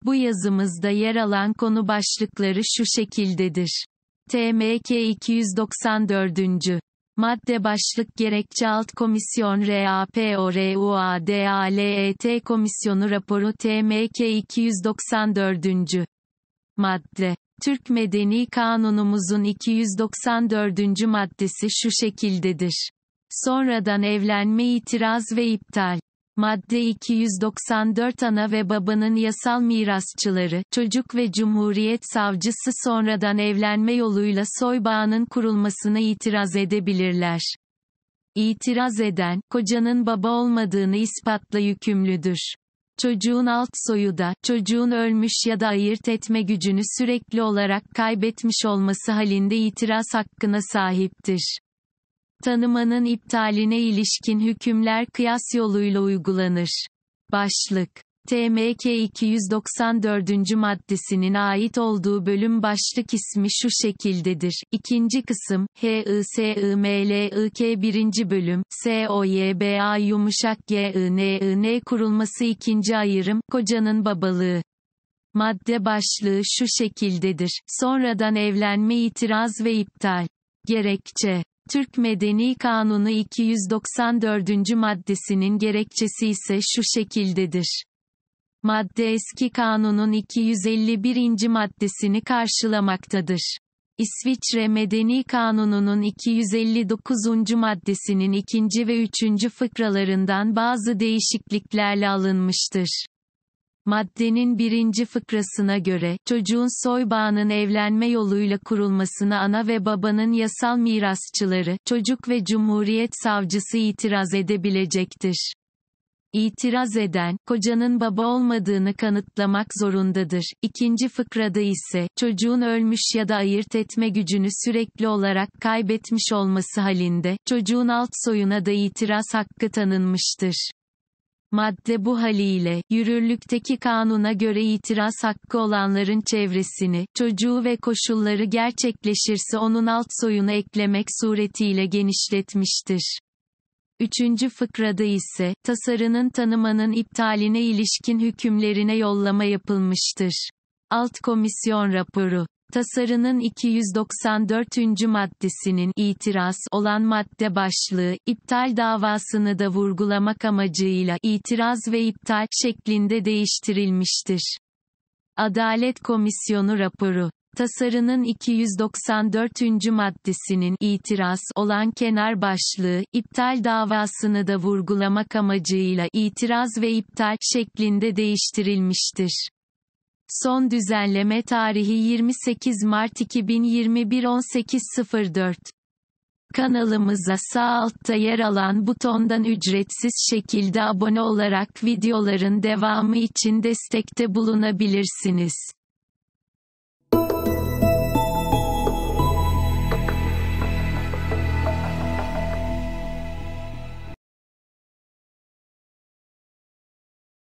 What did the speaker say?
Bu yazımızda yer alan konu başlıkları şu şekildedir. TMK 294. Madde başlık gerekçe alt komisyon RAPORUADALET komisyonu raporu TMK 294. Madde. Türk Medeni Kanunumuzun 294. maddesi şu şekildedir. Sonradan evlenme itiraz ve iptal. Madde 294 ana ve babanın yasal mirasçıları, çocuk ve Cumhuriyet Savcısı sonradan evlenme yoluyla soy bağının kurulmasına itiraz edebilirler. İtiraz eden, kocanın baba olmadığını ispatla yükümlüdür. Çocuğun alt soyu da, çocuğun ölmüş ya da ayırt etme gücünü sürekli olarak kaybetmiş olması halinde itiraz hakkına sahiptir. Tanımanın iptaline ilişkin hükümler kıyas yoluyla uygulanır. Başlık. TMK 294. maddesinin ait olduğu bölüm başlık ismi şu şekildedir. İkinci kısım, HISIMLIK 1. bölüm, SOYBA yumuşak GININ kurulması 2. ayrım, kocanın babalığı. Madde başlığı şu şekildedir. Sonradan evlenme itiraz ve iptal. Gerekçe. Türk Medeni Kanunu 294. maddesinin gerekçesi ise şu şekildedir. Madde eski kanunun 251. maddesini karşılamaktadır. İsviçre Medeni Kanunu'nun 259. maddesinin 2. ve 3. fıkralarından bazı değişikliklerle alınmıştır. Maddenin 1. fıkrasına göre, çocuğun soy bağının evlenme yoluyla kurulmasına ana ve babanın yasal mirasçıları, çocuk ve Cumhuriyet Savcısı itiraz edebilecektir. İtiraz eden, kocanın baba olmadığını kanıtlamak zorundadır. 2. fıkrada ise, çocuğun ölmüş ya da ayırt etme gücünü sürekli olarak kaybetmiş olması halinde, çocuğun alt soyuna da itiraz hakkı tanınmıştır. Madde bu haliyle, yürürlükteki kanuna göre itiraz hakkı olanların çevresini, çocuğu ve koşulları gerçekleşirse onun alt soyunu eklemek suretiyle genişletmiştir. 3. fıkrada ise, tasarının tanımanın iptaline ilişkin hükümlerine yollama yapılmıştır. Alt komisyon raporu. Tasarının 294. maddesinin itiraz olan madde başlığı, iptal davasını da vurgulamak amacıyla itiraz ve iptal şeklinde değiştirilmiştir. Adalet Komisyonu raporu. Tasarının 294. maddesinin itiraz olan kenar başlığı, iptal davasını da vurgulamak amacıyla itiraz ve iptal şeklinde değiştirilmiştir. Son düzenleme tarihi 28 Mart 2021 18.04. Kanalımıza sağ altta yer alan butondan ücretsiz şekilde abone olarak videoların devamı için destekte bulunabilirsiniz.